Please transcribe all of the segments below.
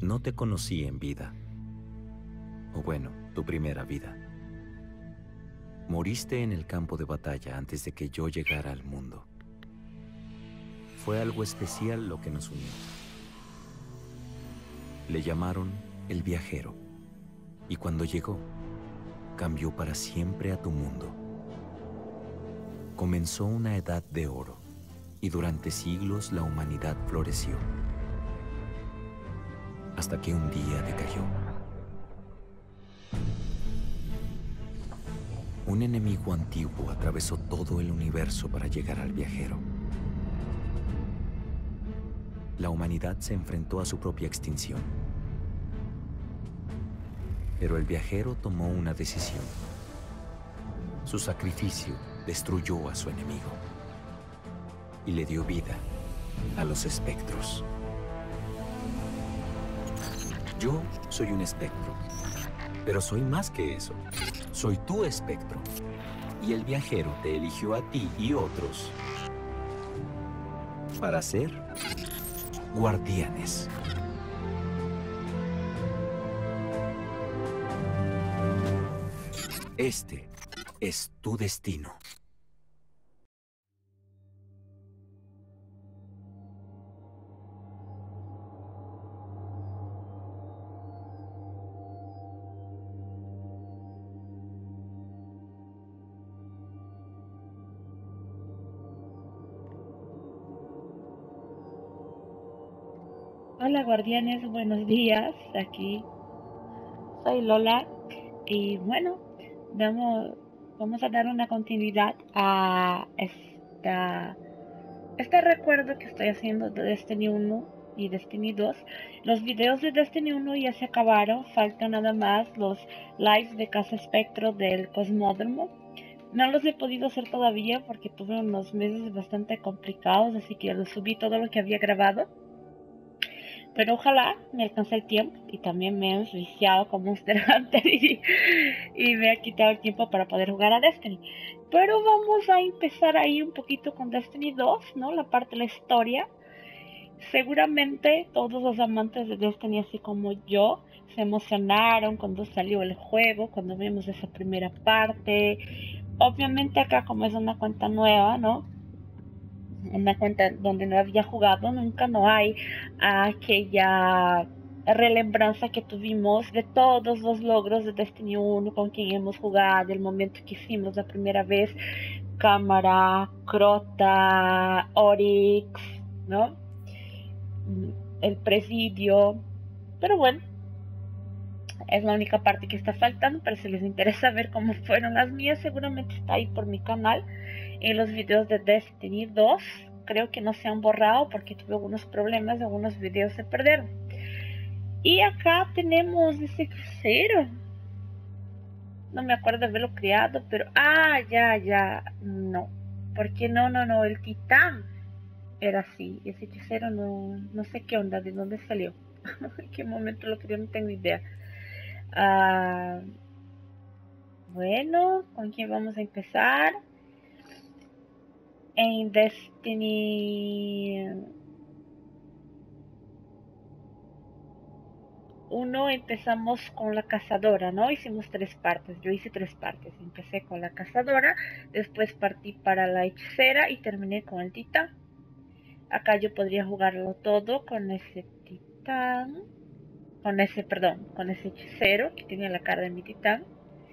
No te conocí en vida, o bueno, tu primera vida. Moriste en el campo de batalla antes de que yo llegara al mundo. Fue algo especial lo que nos unió. Le llamaron el viajero, y cuando llegó, cambió para siempre a tu mundo. Comenzó una edad de oro, y durante siglos la humanidad floreció, hasta que un día decayó. Un enemigo antiguo atravesó todo el universo para llegar al viajero. La humanidad se enfrentó a su propia extinción. Pero el viajero tomó una decisión. Su sacrificio destruyó a su enemigo y le dio vida a los espectros. Yo soy un espectro, pero soy más que eso. Soy tu espectro. Y el viajero te eligió a ti y otros para ser guardianes. Este es tu destino. Hola guardianes, buenos días. Aquí soy Lola y bueno, vamos a dar una continuidad a este recuerdo que estoy haciendo de Destiny 1 y Destiny 2. Los videos de Destiny 1 ya se acabaron, faltan nada más los lives de Casa Espectro del Cosmódromo. No los he podido hacer todavía porque tuve unos meses bastante complicados, así que los subí todo lo que había grabado. Pero ojalá me alcance el tiempo y también me he enviciado con Monster Hunter y me ha quitado el tiempo para poder jugar a Destiny. Pero vamos a empezar ahí un poquito con Destiny 2, ¿no? La parte de la historia. Seguramente todos los amantes de Destiny, así como yo, se emocionaron cuando salió el juego, cuando vimos esa primera parte. Obviamente acá como es una cuenta nueva, ¿no? Una cuenta donde no había jugado nunca, no hay aquella relembranza que tuvimos de todos los logros de Destiny 1 con quien hemos jugado, el momento que hicimos la primera vez, Cámara, Crota, Oryx, ¿no? El presidio. Pero bueno, es la única parte que está faltando, pero si les interesa ver cómo fueron las mías, seguramente está ahí por mi canal. En los videos de Destiny 2, creo que no se han borrado porque tuve algunos problemas, algunos videos se perdieron. Y acá tenemos ese crucero. No me acuerdo de haberlo creado, pero... Ah, ya, no. Porque no, el titán era así. Ese hechicero no sé qué onda, de dónde salió. En qué momento lo creó, no tengo idea. Ah, bueno, ¿con quién vamos a empezar? En Destiny 1 empezamos con la cazadora, ¿no? Hicimos 3 partes, yo hice 3 partes. Empecé con la cazadora, después partí para la hechicera y terminé con el titán. Acá yo podría jugarlo todo con ese titán, con ese hechicero que tiene la cara de mi titán.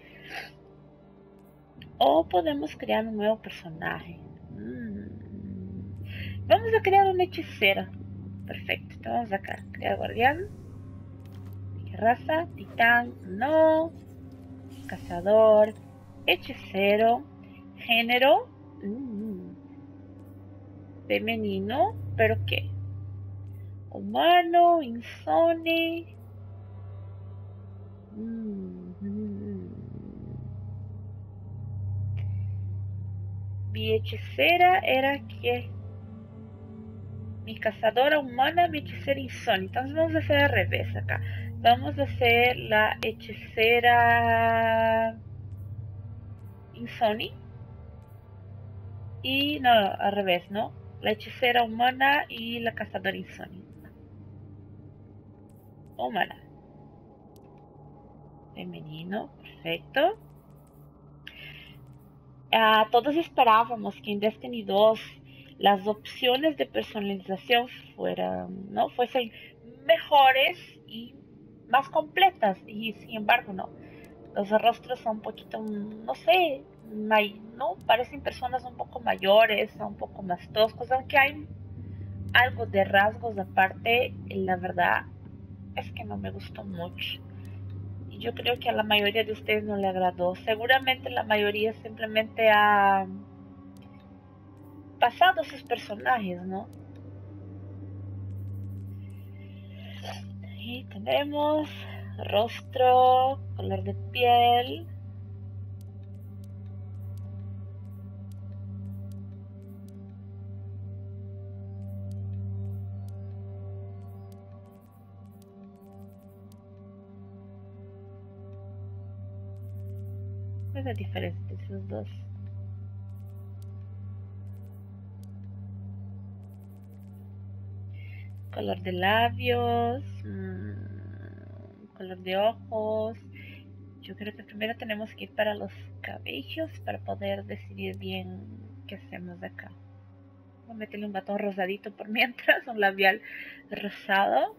O podemos crear un nuevo personaje. Vamos a crear una hechicera. Perfecto, entonces vamos acá, crear guardián. ¿Qué raza? Titán, no. Cazador, hechicero, género, femenino, pero ¿qué? Humano, insone. Mi hechicera era que mi cazadora humana, mi hechicera insone. Entonces vamos a hacer al revés acá. Vamos a hacer la hechicera insone. Y no, al revés, ¿no? La hechicera humana y la cazadora insone. humana. Femenino, perfecto. Todos esperábamos que en Destiny 2 las opciones de personalización fuesen mejores y más completas, y sin embargo no. Los rostros son un poquito, no sé, no parecen personas un poco mayores, un poco más toscos, aunque hay algo de rasgos aparte. La verdad es que no me gustó mucho. Y yo creo que a la mayoría de ustedes no le agradó. Seguramente la mayoría simplemente ha pasado sus personajes, ¿no? Y tenemos rostro, color de piel. ¿Cuál es la diferencia entre esos dos? Color de labios, color de ojos. Yo creo que primero tenemos que ir para los cabellos para poder decidir bien qué hacemos de acá. Voy a meterle un batón rosadito por mientras, un labial rosado.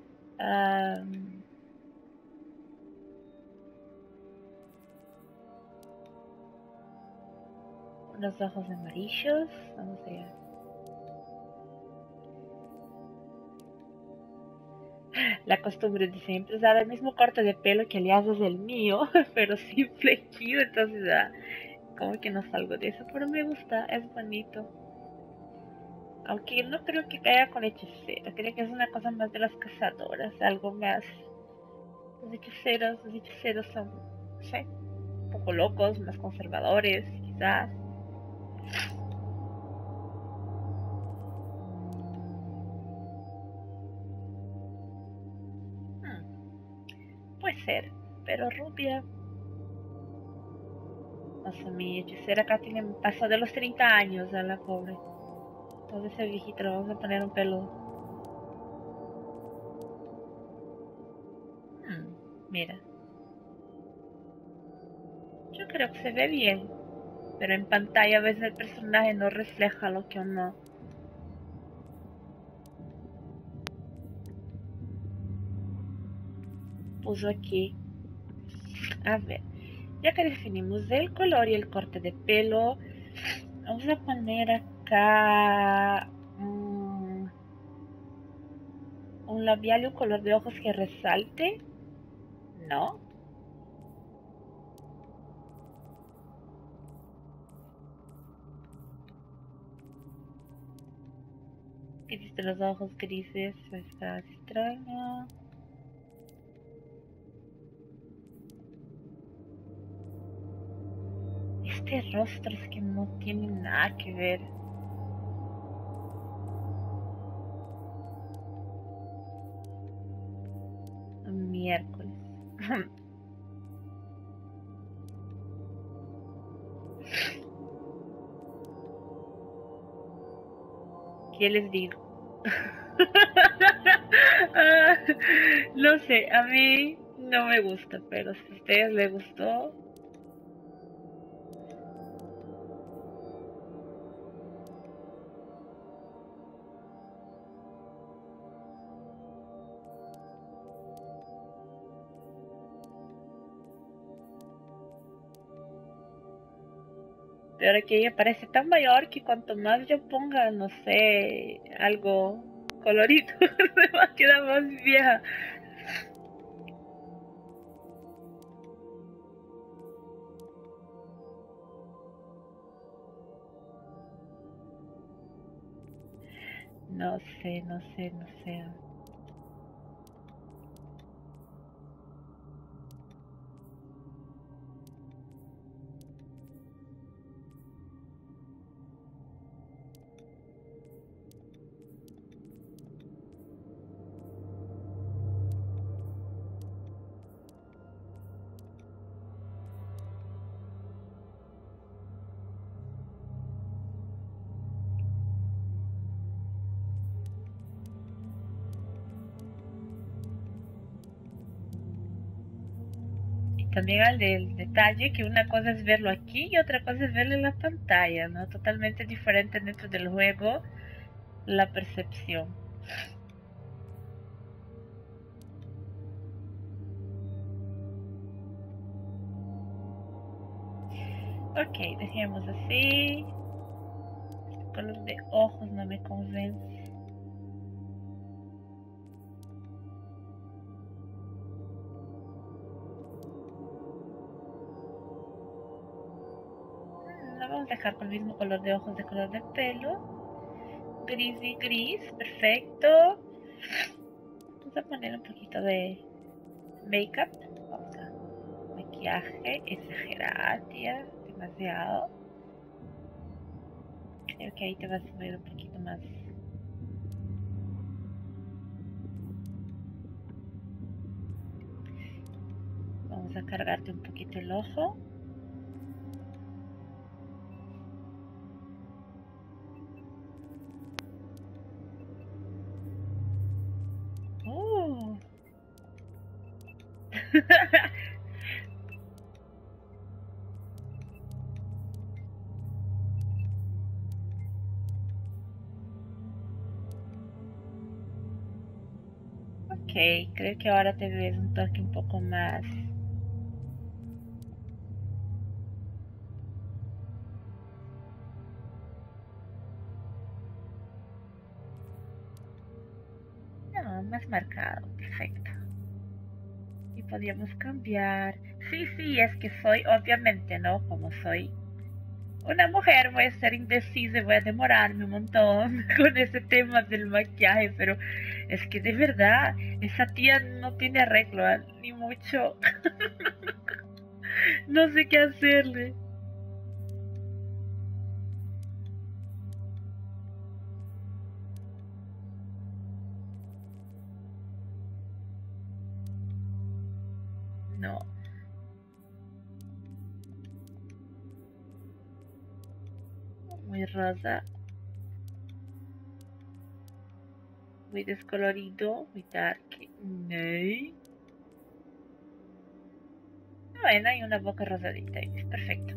Unos ojos amarillos. Vamos allá. La costumbre de siempre usar el mismo corte de pelo que alias es el mío, pero sin flequillo, entonces como que no salgo de eso, pero me gusta, es bonito. Aunque no creo que caiga con hechicera, creo que es una cosa más de las cazadoras, algo más. Los hechiceros son, no sé, un poco locos, más conservadores, quizás. Puede ser, pero rubia. O sea, mi hechicera acá pasó de los 30 años a la pobre. Todo ese viejito le vamos a poner un pelo. Mira. Yo creo que se ve bien. Pero en pantalla a veces el personaje no refleja lo que uno puso aquí. A ver. Ya que definimos el color y el corte de pelo, vamos a poner acá un labial y un color de ojos que resalte. ¿No? Hiciste los ojos grises, está extraño. Este rostro es que no tiene nada que ver. Miércoles. ¿Qué les digo? No sé, a mí no me gusta, pero si a ustedes les gustó, pero que ella parece tan mayor que cuanto más yo ponga, no sé, algo colorido, me va a quedar más vieja. No sé, no sé, no sé. también al del detalle, que una cosa es verlo aquí y otra cosa es verlo en la pantalla, ¿no? Totalmente diferente dentro del juego la percepción. Ok, dejemos así. El color de ojos no me convence. Lo vamos a dejar con el mismo color de ojos, de color de pelo. Gris y gris, perfecto. Vamos a poner un poquito de make-up. Vamos a maquillaje, exagerado, tía, demasiado. Creo que ahí te vas a ver un poquito más. Vamos a cargarte un poquito el ojo. Ok, creo que ahora te ves un toque un poco más. No, más marcado, perfecto. Y podríamos cambiar. Sí, es que soy, obviamente, ¿no? Como soy una mujer, voy a ser indecisa y voy a demorarme un montón con ese tema del maquillaje, pero es que de verdad, esa tía no tiene arreglo, ni mucho. No sé qué hacerle. No. Muy rosa. Muy descolorido, muy dark. No. Bueno, hay una boca rosadita y es perfecto.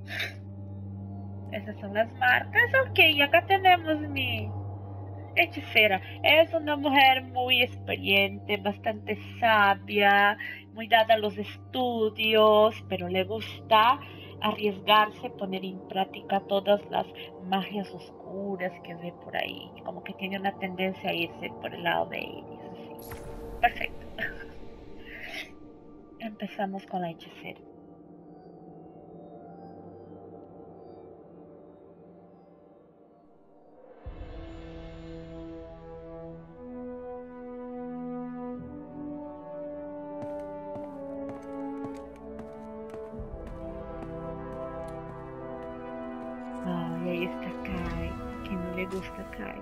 Esas son las marcas. Ok, acá tenemos mi hechicera. Es una mujer muy experiente, bastante sabia, muy dada a los estudios, pero le gusta arriesgarse, poner en práctica todas las magias oscuras que ve por ahí. Como que tiene una tendencia a irse por el lado de ellos. Así. Perfecto. Empezamos con la hechicera. Ay, ahí está Kai. Que no le gusta Kai.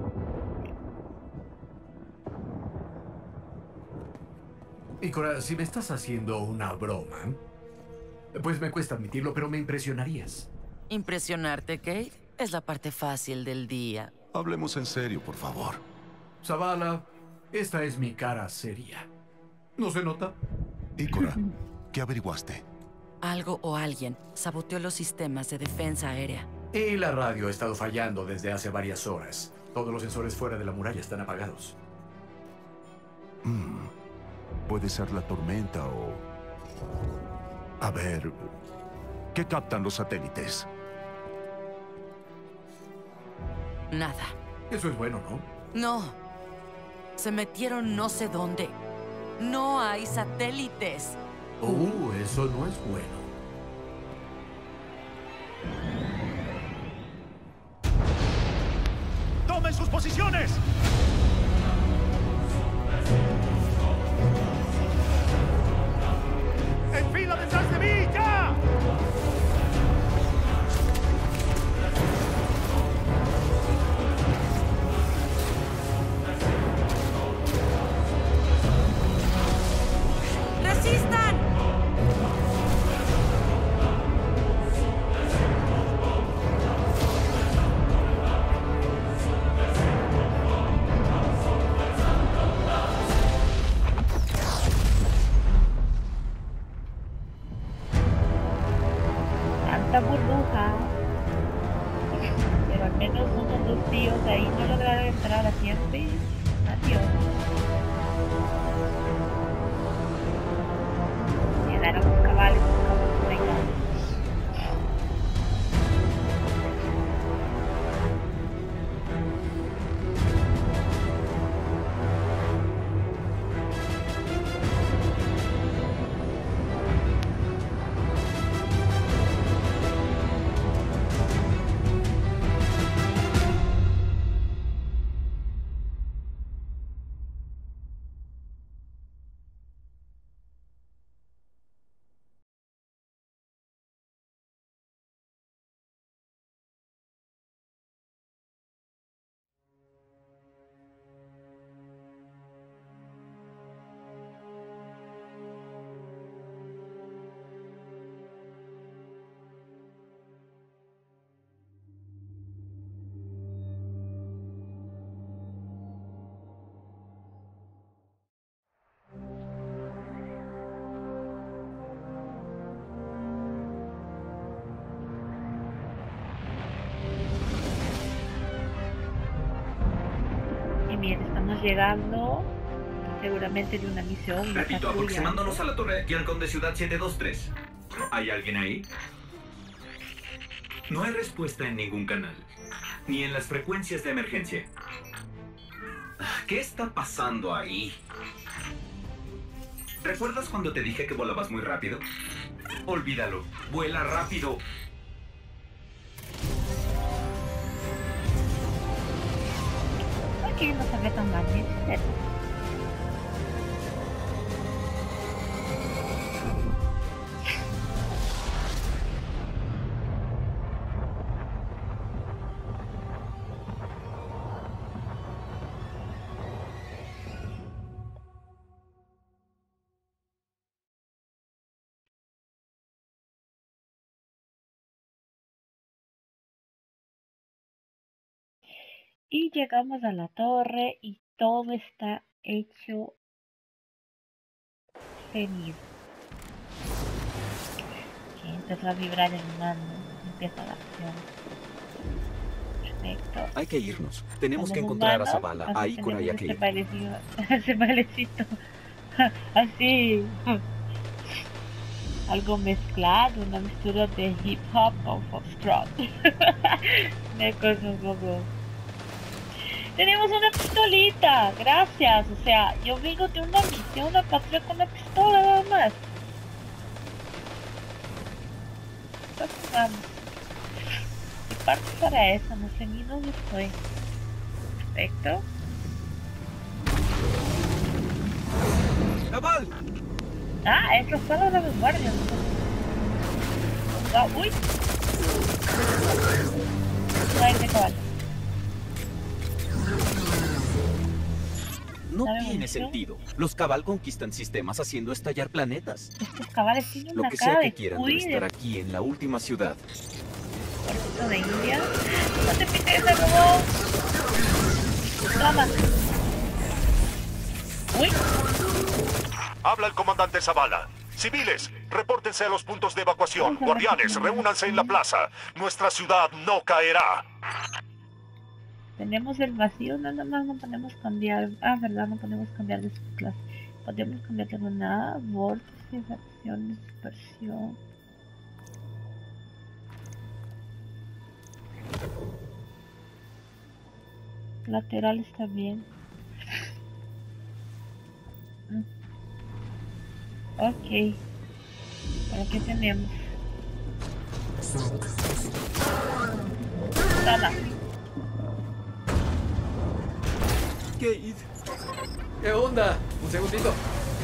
Ikora, si me estás haciendo una broma, pues me cuesta admitirlo, pero me impresionarías. ¿Impresionarte, Kate? Es la parte fácil del día. Hablemos en serio, por favor. Zavala, esta es mi cara seria. ¿No se nota? Ikora, ¿qué averiguaste? Algo o alguien saboteó los sistemas de defensa aérea. Y la radio ha estado fallando desde hace varias horas. Todos los sensores fuera de la muralla están apagados. Puede ser la tormenta o... A ver... ¿Qué captan los satélites? Nada. Eso es bueno, ¿no? No. Se metieron no sé dónde. No hay satélites. Eso no es bueno. ¡Tomen sus posiciones! ¡En fila detrás de mí, ya! ¡Resistan! esta burbuja. Pero al menos uno de los tíos ahí no lograron entrar a tiempo. Adiós. Llegaron los caballos como regalos. Bien, estamos llegando seguramente de una misión. Una Repito, patrulla. aproximándonos a la torre aquí Halcón de Ciudad 723. ¿Hay alguien ahí? No hay respuesta en ningún canal, ni en las frecuencias de emergencia. ¿Qué está pasando ahí? ¿Recuerdas cuando te dije que volabas muy rápido? Olvídalo, vuela rápido. Que no se ve tan mal, ¿eh? Y llegamos a la torre y todo está hecho feliz. Ok, empezó a vibrar el mando, empieza la acción. Perfecto. Hay que irnos. Tenemos Somos que encontrar a humanos, Zavala. así Ahí con tenemos Ayake. ese bailecito. Así. Algo mezclado, una mezcla de hip hop con foxtrot. Una cosa un poco. Tenemos una pistolita, gracias. O sea, yo vengo de una misión, una patrulla con una pistola nada más. Entonces vamos. Y parte para eso, no sé ni dónde estoy. Perfecto. ¡Cabal! Ah, es la sala de los guardias. Ah, uy. Ahí se cabal. No ¿Dame tiene munición? sentido. Los Cabal conquistan sistemas haciendo estallar planetas. Estos cabales tienen Lo una que cara sea que de quieran cuy debe de estar aquí en la última ciudad. puerto de India. No te piques ese robot. Toma. Uy. Habla el comandante Zavala. Civiles, repórtense a los puntos de evacuación. Guardianes, reúnanse en la plaza. Nuestra ciudad no caerá. Tenemos el vacío, nada más no podemos cambiar. Ah, verdad, no podemos cambiar de clase. Podemos cambiar de nada, vórtice, acción, dispersión. Lateral está bien. Ok. ¿Para qué tenemos? Toma. Cade. ¿Qué onda? Un segundito.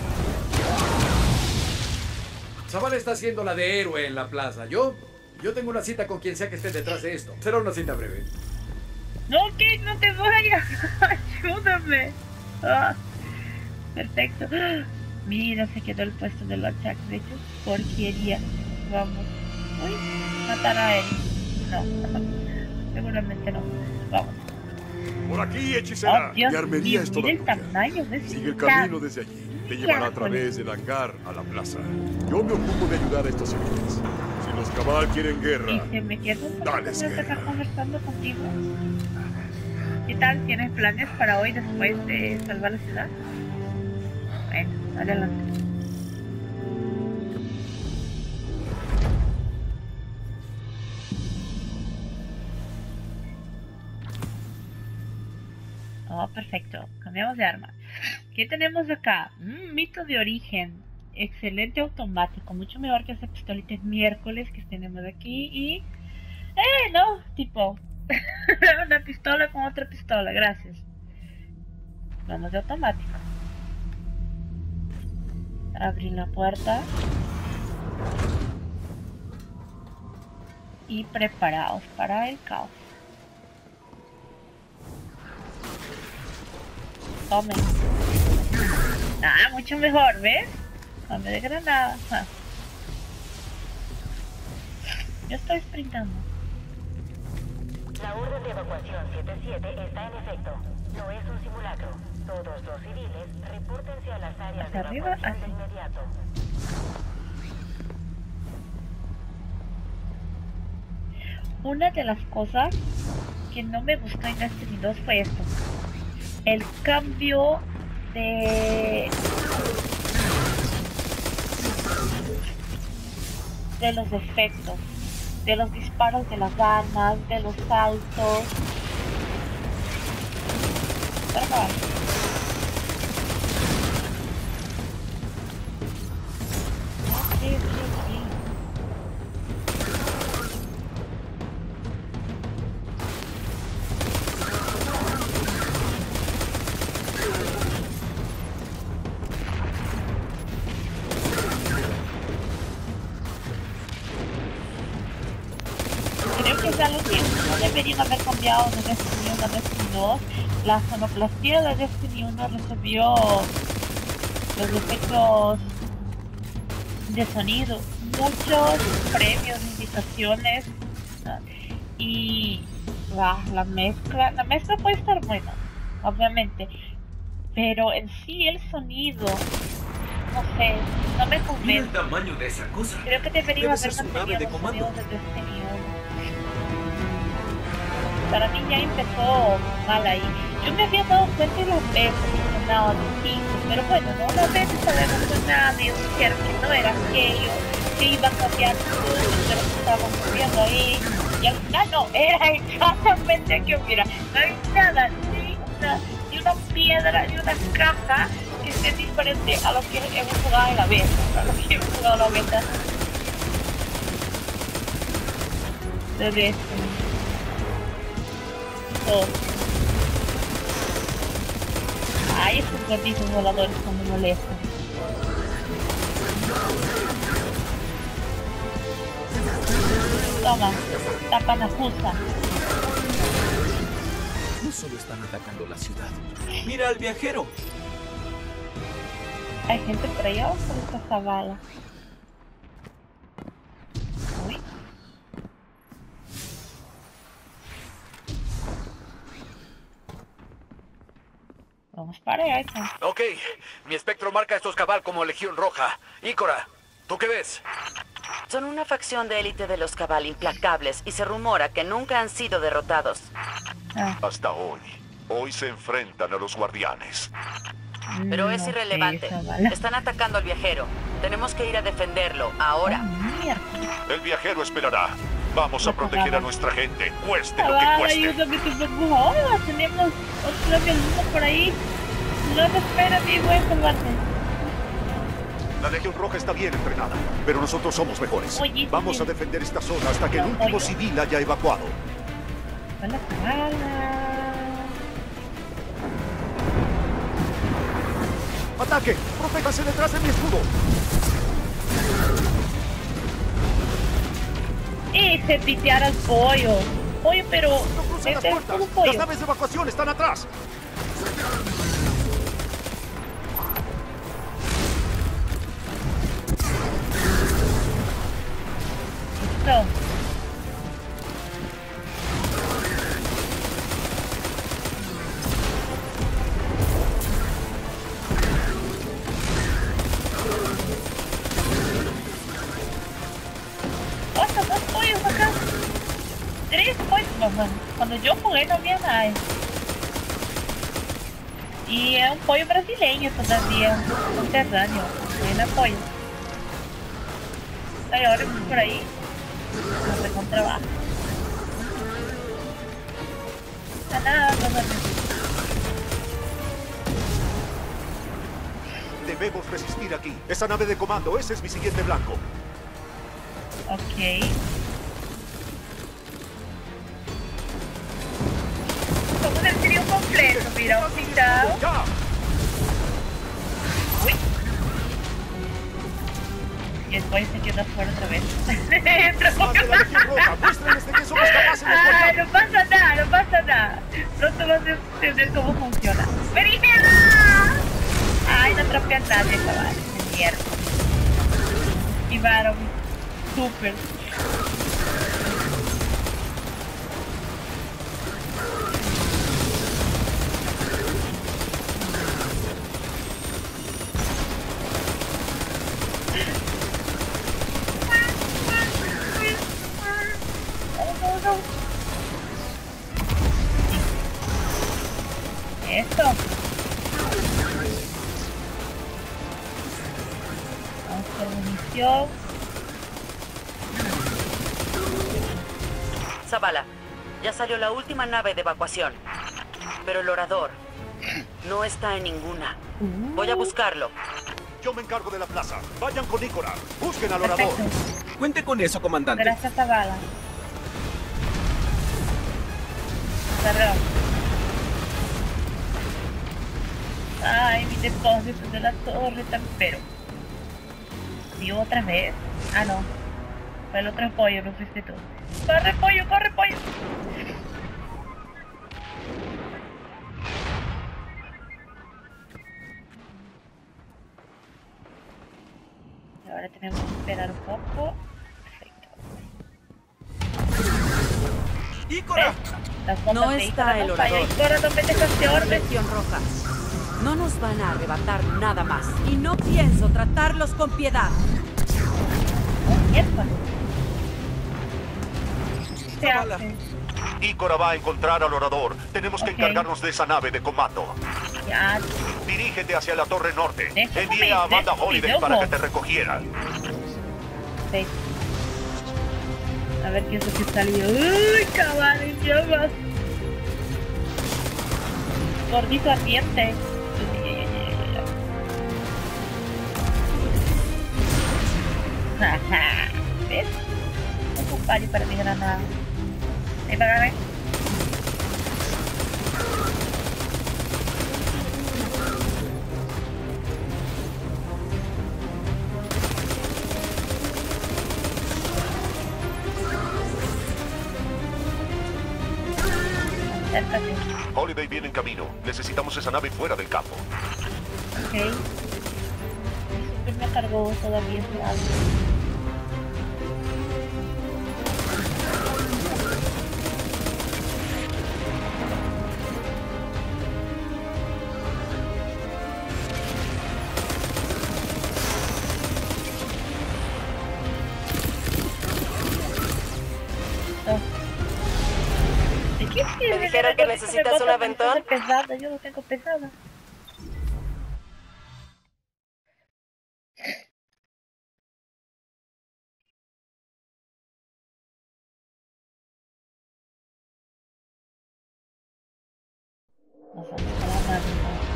Zavala está haciendo la de héroe en la plaza. Yo tengo una cita con quien sea que esté detrás de esto. Será una cita breve. No, que no te vayas. Ayúdame. Ah, perfecto. Mira, se quedó el puesto de los Jack. De hecho, porquería. Vamos. Uy, matar a él. No, seguramente no. Vamos. Por aquí, hechicera. Oh, Dios Mi armería mío, es toda mira el tuya. tamaño de ese Sigue el carro. camino desde allí. Te llevará a través del hangar a la plaza. Yo me ocupo de ayudar a estos civiles. Si Los Cabal quieren Y guerra. se me queda un poquito Dales de estar guerra. conversando contigo. ¿Qué tal? ¿Tienes planes para hoy después de salvar la ciudad? Bueno, adelante. Oh, perfecto. Cambiamos de arma. ¿Qué tenemos acá? Mito de origen. Excelente automático. Mucho mejor que esa pistolita miércoles que tenemos aquí. Y... no, tipo... una pistola con otra pistola. Gracias. Vamos de automático. Abrir la puerta. Y preparados para el caos. Tomen. Ah, mucho mejor, ¿ves? Dame de granada. Ah. Yo estoy sprintando. La orden de evacuación 77 está en efecto. No es un simulacro. Todos los civiles, repórtense a las áreas de Hacia arriba, evacuación de así. inmediato. Una de las cosas que no me gustó en Destiny 2 fue esto. El cambio de los efectos, de los disparos de las armas, de los saltos. Perdón. Ok. Creo que es algo que no deberían haber cambiado de Destiny 1 a Destiny 2. La sonoplastía de Destiny 1 resolvió los efectos de sonido, muchos premios, invitaciones, ¿no? Y la mezcla puede estar buena, obviamente, pero en sí el sonido, no sé, no me Mira el convence. tamaño de esa cosa. Creo que debería Debe haber ser su nave mantenido de los comando. sonidos de Destiny 1. Para mí ya empezó mal ahí. Yo me había dado cuenta de las veces que sonaba distinto, pero bueno, no las veces sabemos sonado y dijeron que no era aquello, que iba a cambiar todo de lo que estábamos viendo ahí. Y al final no, era exactamente aquello. Mira, no hay nada, ni una piedra, ni una caja que esté diferente a lo que hemos jugado en la beta, a lo que hemos jugado en la beta. De Destiny. Todo. Ay, esos gatitos voladores son muy molestos. Toma, tapan a Fusa. No solo están atacando la ciudad. ¡Mira al viajero! Hay gente por allá o solo está esta bala. Uy. Vamos para allá, entonces. Ok, mi espectro marca a estos Cabal como Legión Roja. Ícora, ¿tú qué ves? Son una facción de élite de los Cabal implacables y se rumora que nunca han sido derrotados. Ah, Hasta hoy. Hoy se enfrentan a los guardianes. Pero es no sé irrelevante. esa bala. Están atacando al viajero. Tenemos que ir a defenderlo, ahora. Oh, mierda. El viajero esperará. Vamos a proteger a nuestra gente, cueste lo que Ah, cueste. ayúdame, por favor. Tenemos otro avión por ahí. No te espera, mi voy a salvarte. La Legión Roja está bien entrenada, pero nosotros somos mejores. Oye, Vamos a oye. defender esta zona hasta que el No, último oye. civil haya evacuado. Hola, bala. ¡Ataque! ¡Protéjase detrás de mi escudo! Y se pitear al pollo. Pollo, pero... ¡No crucen las este es puertas! un ¡Las pollo. naves de evacuación están atrás! Listo. pollos acá. 3 pollos. Bueno, cuando yo jugué no había nada. Y es un pollo brasileño todavía, un terráneo, tiene pollo. Hay ahora por ahí, no se contrabaja. Nada, no. Debemos resistir aquí. Esa nave de comando, ese es mi siguiente blanco. Ok. Somos el trío completo, mira, un pintado. ¡Ya! Uy. Y después se queda fuera otra vez. Entró. ¡Más de la Legión Roja! ¡Muéstrenles de qué somos capaces de Ay, escuchar! no pasa nada, no pasa nada. Pronto vas a entender cómo funciona. ¡Verigela! Ay, no atrapé a nadie, chaval. De mierda. Y Baron. Súper. Esto. Vamos por munición. Zavala, ya salió la última nave de evacuación. Pero el orador no está en ninguna. Voy a buscarlo. Yo me encargo de la plaza. Vayan con Ícora. Busquen al orador. Perfecto. Cuente con eso, comandante. Gracias, Zavala. Perdón. Ay, mi depósito de la torre pero. ¿Dio otra vez? Ah, no. Fue el otro pollo, no fuiste tú. ¡Corre, pollo, corre, pollo! Y ahora tenemos que esperar un poco. Perfecto. ¡Ícora! Las bombas No de está Ícora el no fallan. orador. Ícora, no me dejas de orden. Legión Roja. No nos van a arrebatar nada más. Y no pienso tratarlos con piedad. Oh, mierda. ¿Qué Zavala. hace? Ícora va a encontrar al orador. Tenemos que Ok. encargarnos de esa nave de comando. Ya. Dirígete hacia la torre norte. Déjame, Envié a Amanda déjame, Holiday para loco. que te recogiera. Sí. A ver qué es lo que salió. ¡Uy, cabal, en llamas! Gordito ardiente. Jaja. ¿Ves? Un fallo para mi granada. Ahí para ver. Acércate. Holiday viene en camino. Necesitamos esa nave fuera del campo. Ok. El super me cargó todavía ese algo. ¿De qué sirve? ¿Te dijeron que necesitas un aventón? Pesada, yo no tengo pesada. Nos vamos a la nave.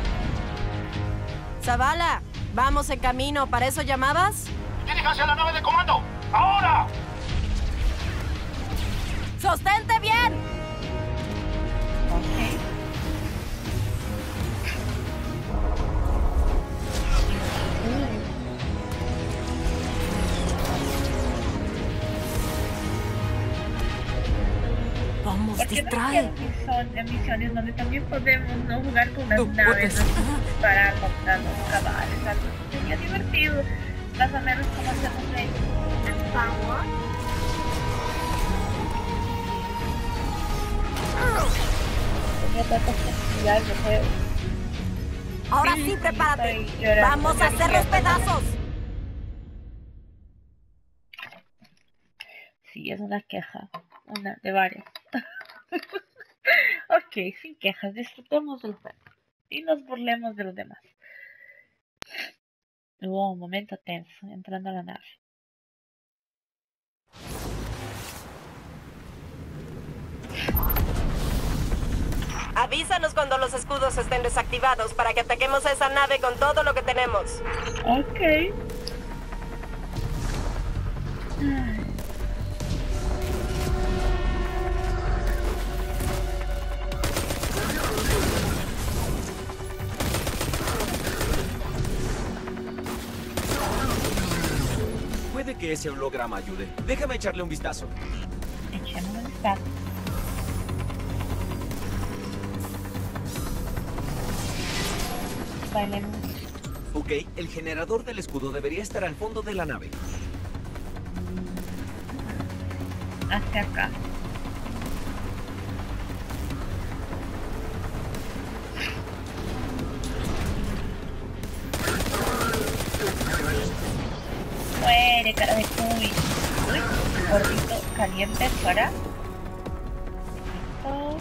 Zavala, vamos en camino. ¿Para eso llamabas? ¡Diríjanse a la nave de comando! ¡Ahora! ¡Sostente bien! Ok. Vamos, ¿Por qué no distrae. hacemos misiones donde también podemos no jugar con las No naves, puedes. ¿no? Para comprar los cabales? Algo que sería divertido. Más o menos como hacemos en Star Wars. Tenía tantas posibilidades de juego. Ahora Sí, sí, sí, prepárate. estoy llorando. Vamos a hacer los pedazos. Sí, es una queja. Una de varias. Ok, sin quejas, disfrutemos del juego. Y nos burlemos de los demás. Hubo un momento tenso entrando a la nave. Avísanos cuando los escudos estén desactivados para que ataquemos a esa nave con todo lo que tenemos. Ok. Puede que ese holograma ayude. Déjame echarle un vistazo. Echemos un vistazo. Bailemos. Ok, el generador del escudo debería estar al fondo de la nave. Hacia acá. Muere, cara de cuy. Uy, gordito caliente fuera. Oh.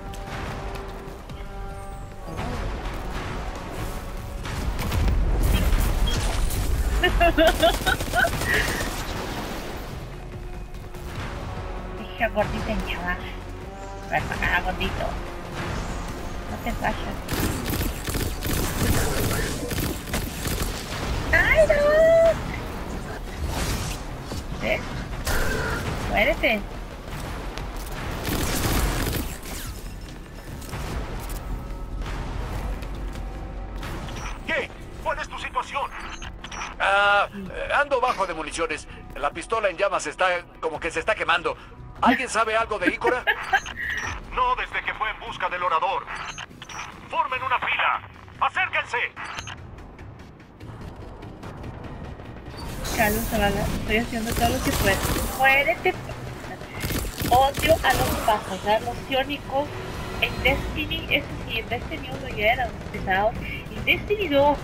Deja gordito en chaval. Ven para acá, gordito. No te vayas. ¡Ay, no! ¿Ves? Muérete. ¿Qué? ¿Cuál es tu situación? Ando bajo de municiones. La pistola en llamas está como que se está quemando. ¿Alguien sabe algo de Ikora? No desde que fue en busca del orador. Formen una fila. ¡Acérquense! Carlos Zavala, estoy haciendo todo lo que puedo. Muérete. Odio a los pasos, a los ciónicos. En Destiny, eso sí, en Destiny 1 ya eran pesados. En Destiny 2.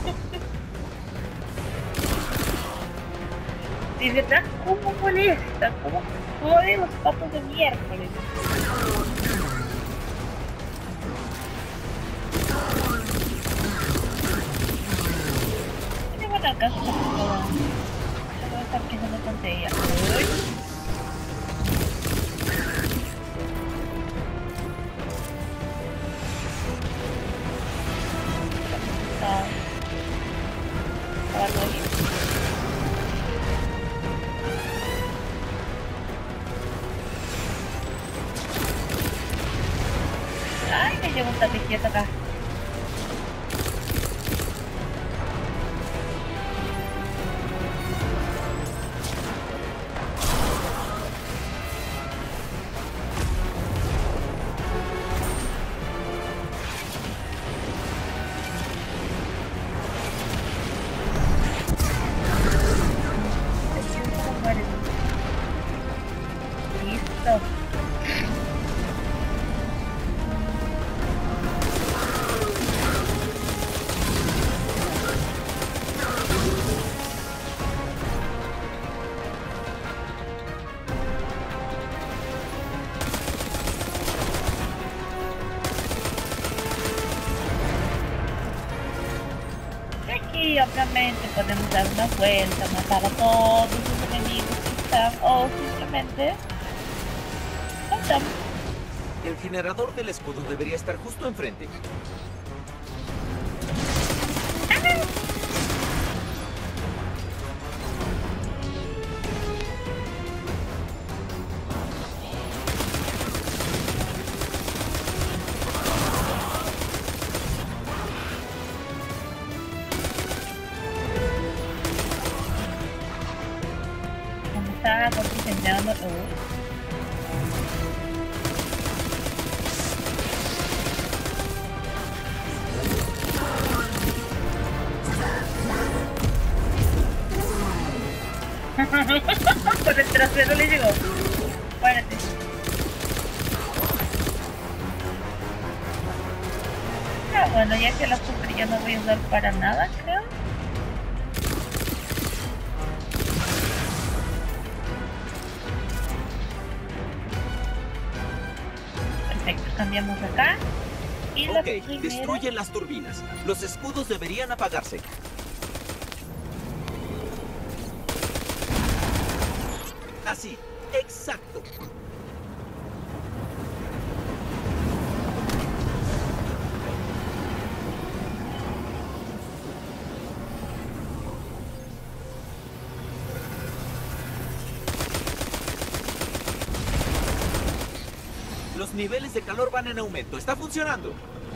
De verdad, ¿cómo molestan? ¿Cómo joden los patos de miércoles? Tiene buen alcance la pistola. Voy a estar quedando con ella. Ay, me llevo un tapiquito acá. Listo. Aquí obviamente podemos dar una vuelta, matar a todos los enemigos que están, o simplemente saltamos. El generador del escudo debería estar justo enfrente. ¿Dónde está? Por diseñando. Con el trasero le llegó. Muérete. Ah, bueno, ya que la sombrilla no voy a usar para nada, creo. Perfecto, cambiamos acá. Y la Ok, destruyen las turbinas. Los escudos deberían apagarse. Así, exacto. Los niveles de calor van en aumento. Está funcionando.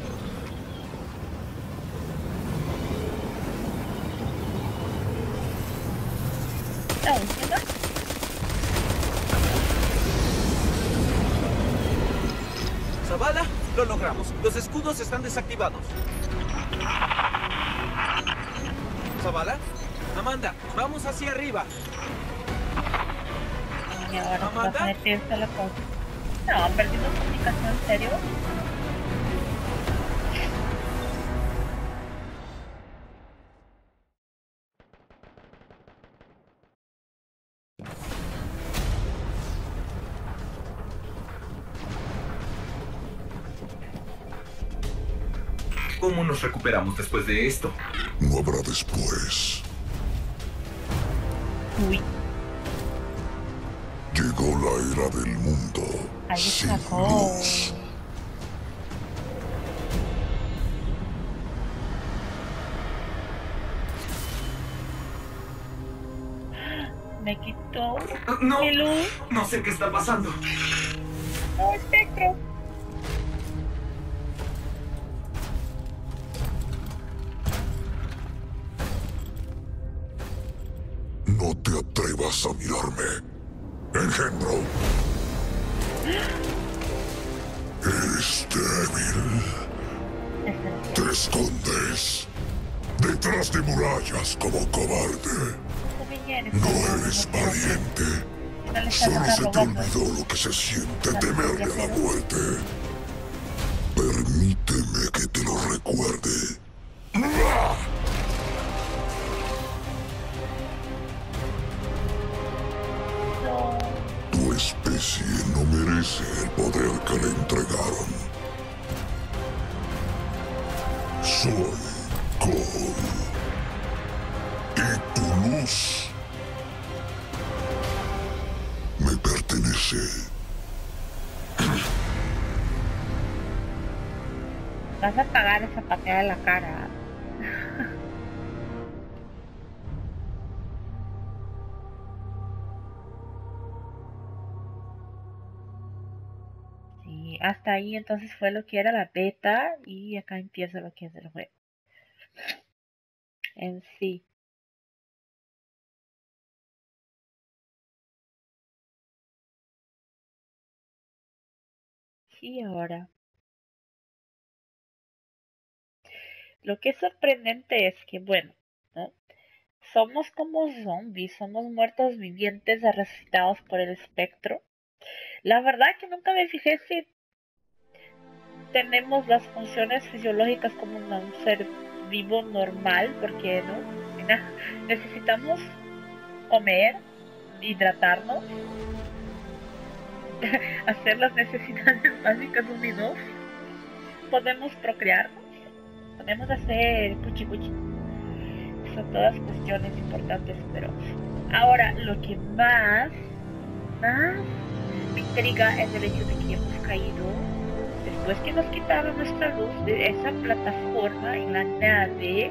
La última. Zavala, lo logramos. Los escudos están desactivados. Zavala, Amanda, vamos hacia arriba. Y ahora Amanda. vas a meterse la cosa. No, perdimos comunicación, ¿en serio? ¿Cómo nos recuperamos después de esto? No habrá después. Uy, Llegó la era del mundo ahí sin sacó. luz. Me quitó No, mi luz. no sé qué está pasando. No, espectro. No te atrevas a mirarme. Engendro. Eres débil. Te escondes detrás de murallas como cobarde. No eres valiente. Solo se te olvidó lo que se siente temerle a la muerte. Permíteme que te lo recuerde. Tu especie no merece el poder que le entregaron. Soy Cole. Y tu luz me pertenece. Vas a pagar esa patada en la cara. Sí, hasta ahí entonces fue lo que era la beta y acá empieza lo que es el juego. En sí. Y ahora. Lo que es sorprendente es que, bueno, ¿no? Somos como zombies, somos muertos vivientes resucitados por el espectro. La verdad que nunca me fijé si tenemos las funciones fisiológicas como un ser vivo normal, porque no, mira, necesitamos comer, hidratarnos, hacer las necesidades básicas 1 y 2, podemos procrearnos, podemos hacer cuchi cuchi. Son todas cuestiones importantes, pero ahora lo que más me intriga es el hecho de que hemos caído después que nos quitaron nuestra luz de esa plataforma en la nave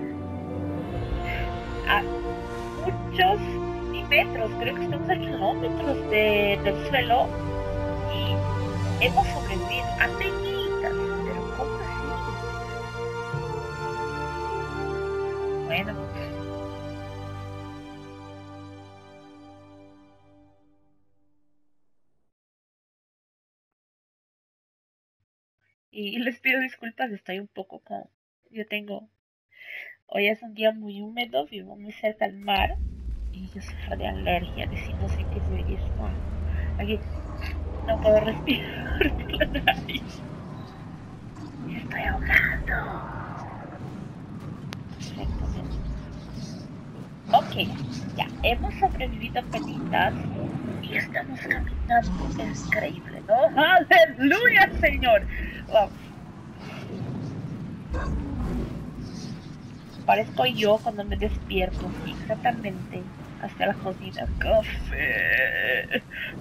a muchos metros, creo que estamos a kilómetros del suelo y hemos sobrevivido a peñitas, pero ¿cómo así? Bueno, y les pido disculpas, estoy un poco con... Hoy es un día muy húmedo, vivo muy cerca del mar y yo sufro de alergia, no sé qué se está. Aquí no puedo respirar por la nariz. Me estoy ahogando. Perfectamente. Ok, ya hemos sobrevivido a penitas Y estamos caminando, es increíble, ¿no? ¡Aleluya, Señor! Vamos. Parezco yo cuando me despierto, sí, exactamente. Hasta la cocina. ¡Café!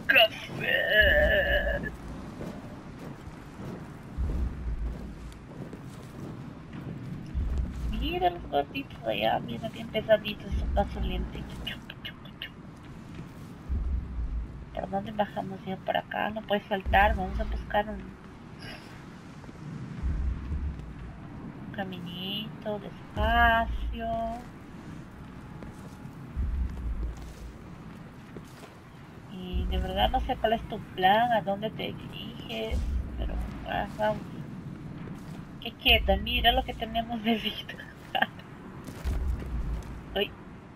¡Café! Mira los gorditos allá, mira bien pesaditos esos gasolentes. ¿Por dónde bajamos? Ya por acá, no puede saltar, vamos a buscar un caminito, despacio. Y de verdad no sé cuál es tu plan, a dónde te diriges, pero vamos. Qué quieta, mira lo que tenemos de vida. Uy.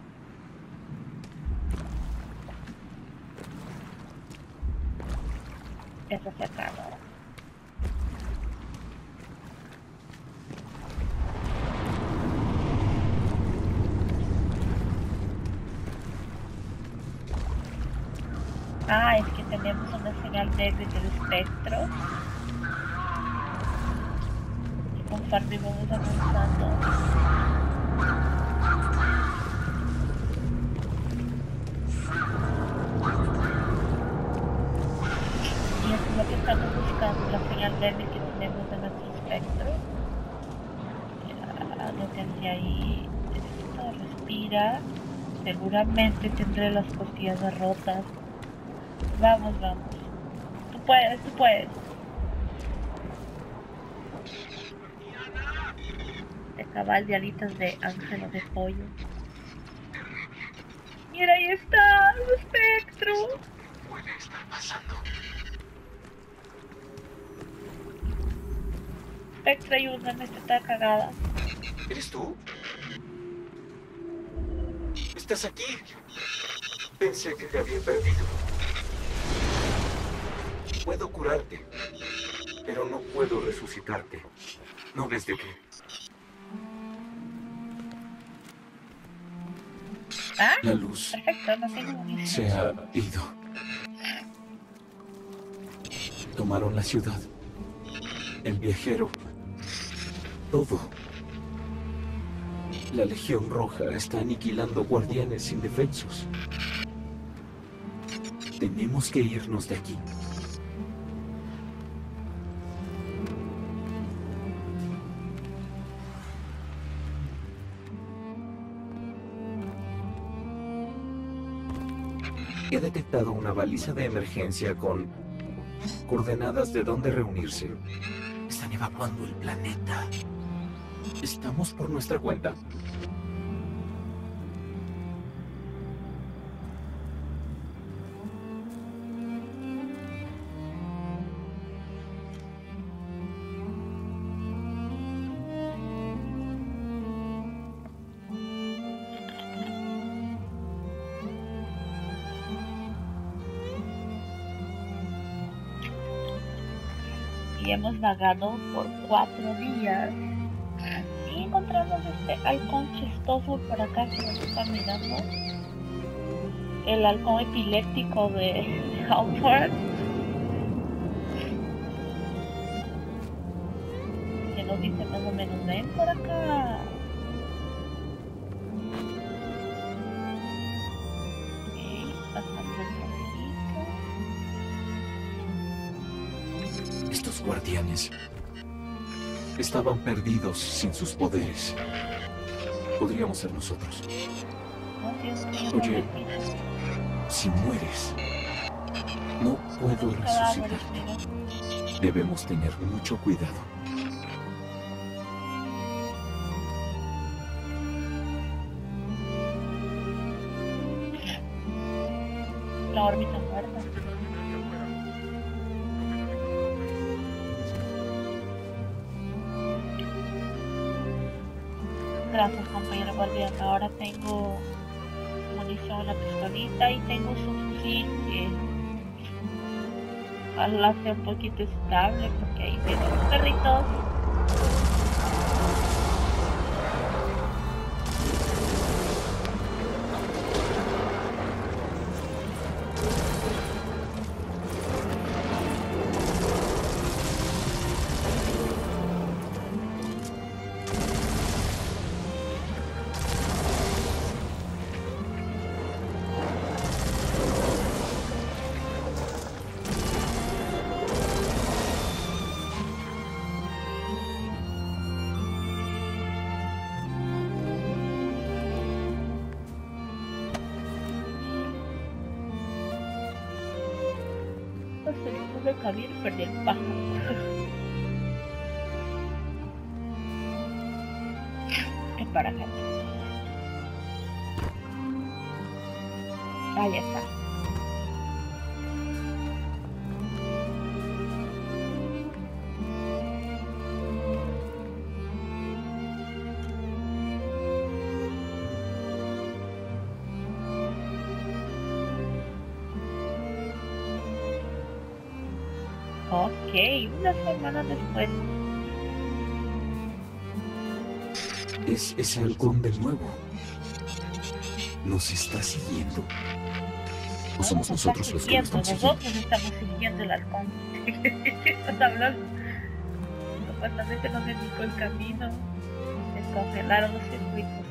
Eso se acaba. Ah, es que tenemos una señal débil del espectro. Y conforme vamos avanzando. Y eso es lo que estamos buscando, la señal débil que tenemos de nuestro espectro. Ya, lo tendré ahí. Esto respira. Seguramente tendré las costillas rotas. Vamos, vamos. Tú puedes, tú puedes. De cabal de alitas de ángel o de pollo. Mira, ahí está, el espectro. Puede estar pasando. Espectro, ayúdame, esta está cagada. ¿Eres tú? ¿Estás aquí? Pensé que te había perdido. Puedo curarte, pero no puedo resucitarte. No desde que... Ah, la luz perfecto, no tengo munición. se ha ido. Tomaron la ciudad, el viajero, todo. La Legión Roja está aniquilando guardianes indefensos. Tenemos que irnos de aquí. He detectado una baliza de emergencia con coordenadas de dónde reunirse. Están evacuando el planeta. Estamos por nuestra cuenta. Y hemos vagado por 4 días. Y encontramos este halcón chistoso por acá que nos está mirando. El halcón epiléptico de Howard. Que nos dice más o menos, ven por acá. Ok, pasamos el trocito. Estos guardianes estaban perdidos sin sus poderes. Podríamos ser nosotros. Oh, Dios mío, Oye, si mueres, no puedo resucitarte. Debemos tener mucho cuidado. La órbita muerta. Gracias, compañero guardián. Ahora tengo munición en la pistolita y tengo su fusil que ojalá sea un poquito estable porque ahí vienen los perritos. puertas teniendo de cabir y perdí el pájaro. Es para acá. Ahí está. Ok, una semana después. Es ese halcón de nuevo. Nos está siguiendo. ¿O somos nosotros los que lo estamos siguiendo? Nosotros estamos siguiendo el halcón. ¿Qué estás hablando? Supuestamente nos indicó el camino. Descongelaron los circuitos.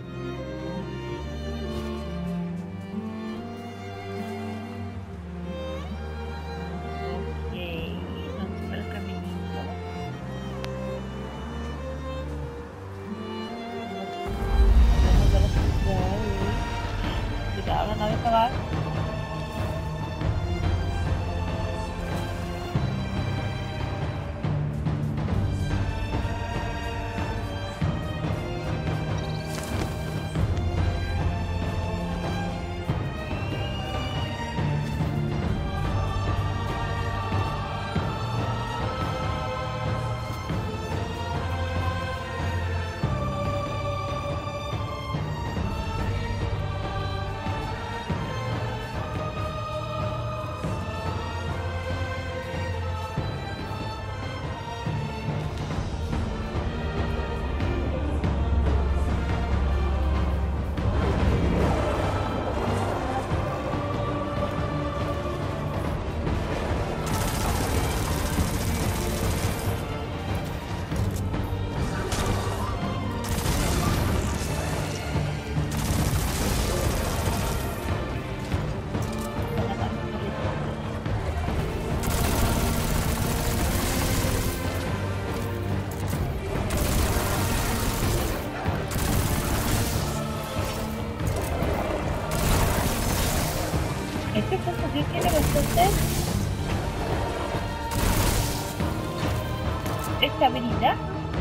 Esta habilidad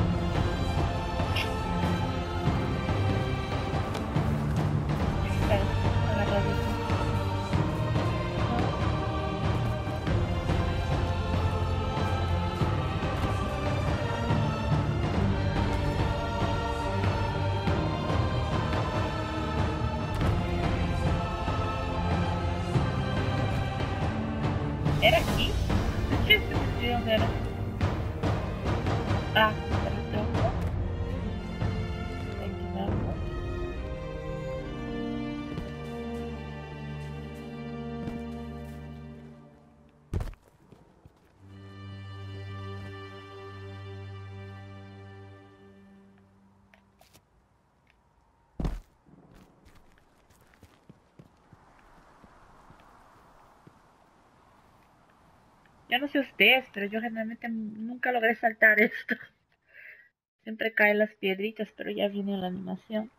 ¿era aquí? ¿Qué se dónde era? Ah, el tronco. Aquí vamos. Yo no sé ustedes, pero yo generalmente nunca logré saltar esto. Siempre caen las piedritas, pero ya viene la animación.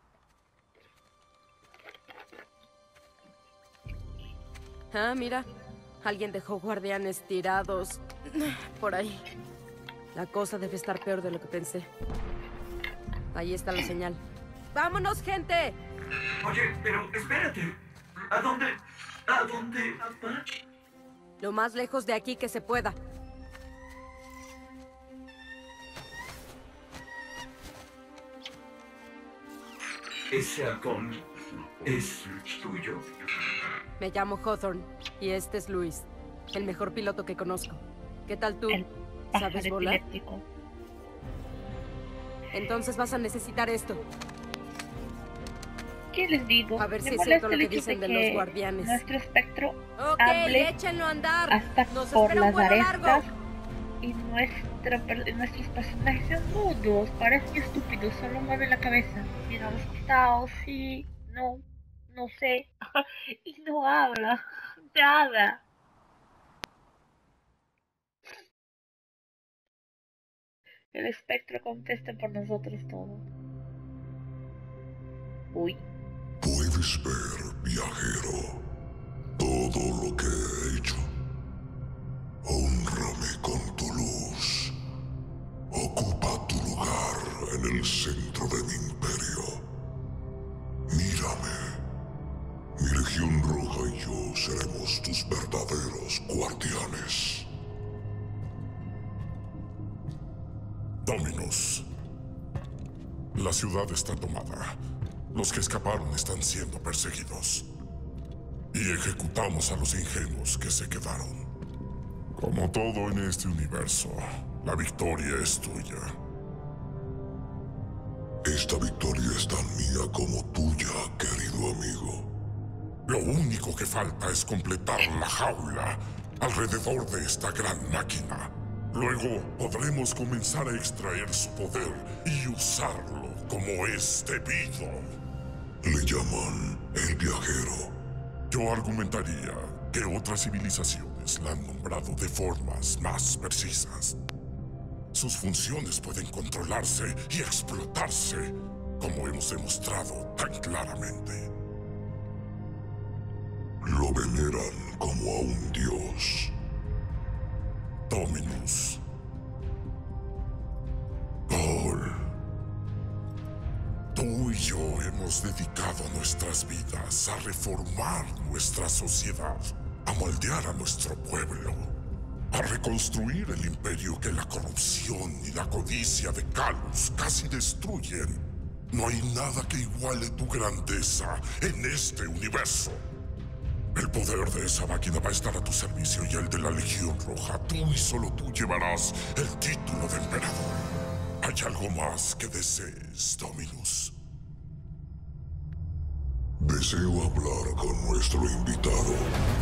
Ah, mira. Alguien dejó guardianes tirados por ahí. La cosa debe estar peor de lo que pensé. Ahí está la señal. ¡Vámonos, gente! Oye, pero espérate. ¿A dónde? ¿A dónde? Lo más lejos de aquí que se pueda. ¿Ese halcón es tuyo? Me llamo Hawthorne y este es Luis, el mejor piloto que conozco. ¿Qué tal tú? ¿Sabes volar? Epiléptico. Entonces vas a necesitar esto. ¿Qué les digo? A ver si Me es cierto lo que molesta el dicen hecho de que los guardianes. nuestro espectro Ok, hable échenlo a andar. hasta Nos por espera un las vuelo arestas largo. y nuestros personajes son mudos, parecen estúpidos, solo mueven la cabeza, miran los costados y no sé, y no habla nada. El espectro contesta por nosotros todo. Uy. Puedes ver, viajero, todo lo que he hecho. guardianes. Dominus. La ciudad está tomada. Los que escaparon están siendo perseguidos. Y ejecutamos a los ingenuos que se quedaron. Como todo en este universo, la victoria es tuya. Esta victoria es tan mía como tuya, querido amigo. Lo único que falta es completar la jaula alrededor de esta gran máquina. Luego podremos comenzar a extraer su poder y usarlo como es debido. Le llaman el viajero. Yo argumentaría que otras civilizaciones la han nombrado de formas más precisas. Sus funciones pueden controlarse y explotarse, como hemos demostrado tan claramente. Lo veneran como a un dios. Dominus. Paul. Tú y yo hemos dedicado nuestras vidas a reformar nuestra sociedad, a moldear a nuestro pueblo, a reconstruir el imperio que la corrupción y la codicia de Calus casi destruyen. No hay nada que iguale tu grandeza en este universo. El poder de esa máquina va a estar a tu servicio y el de la Legión Roja. Tú y solo tú llevarás el título de emperador. ¿Hay algo más que desees, Dominus? Deseo hablar con nuestro invitado.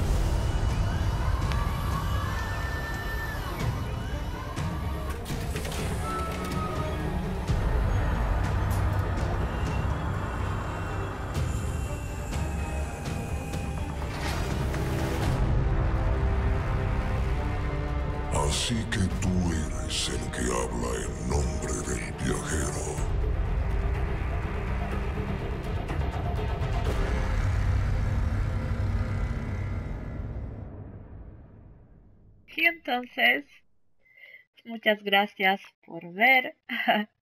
Así que tú eres el que habla en nombre del viajero. Y entonces, muchas gracias por ver.